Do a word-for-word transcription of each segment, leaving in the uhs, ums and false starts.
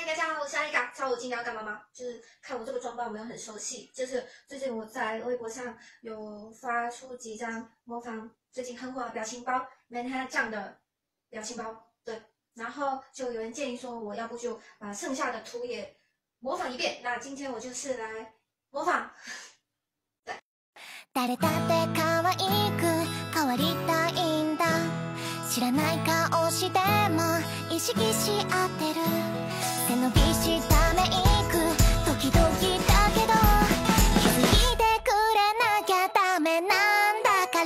嗨，大家好，我是阿丽嘎。知道我今天要干嘛吗？就是看我这个装扮有没有很熟悉。就是最近我在微博上有发出几张模仿最近很火的表情包 Menhera 酱的表情包，对。然后就有人建议说，我要不就把剩下的图也模仿一遍。那今天我就是来模仿。对。 誰だって可愛く変わりたいんだ。知らない顔しても意識し合ってる。背伸びしたメイク時々だけど気づいてくれなきゃダメなんだから。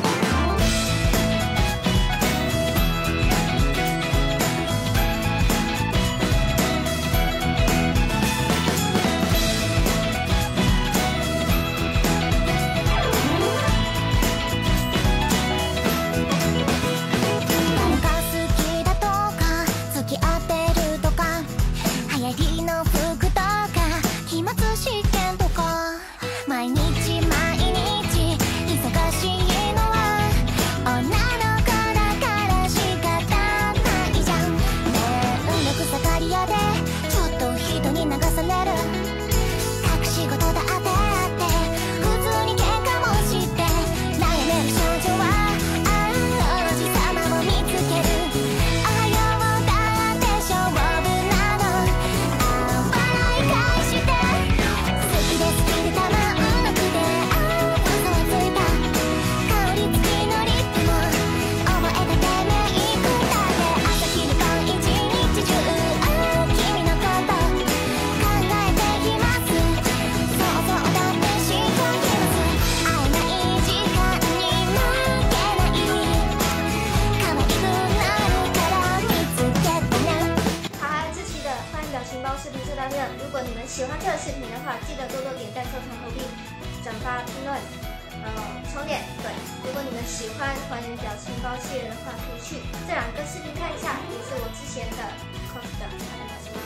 如果你们喜欢这个视频的话，记得多多点赞、收藏、投币、转发、评论，呃，充电。对，如果你们喜欢还原表情包系列的话，可以去这两个视频看一下，也是我之前的 cos 的还原表情包。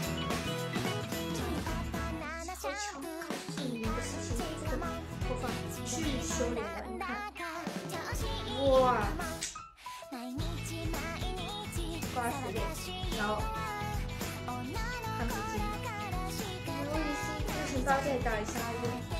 超强 cos 一年的事情，这个播放巨修脸的，你看，哇，刮死脸，然后。看不见，我也是，表情包可以搞一下。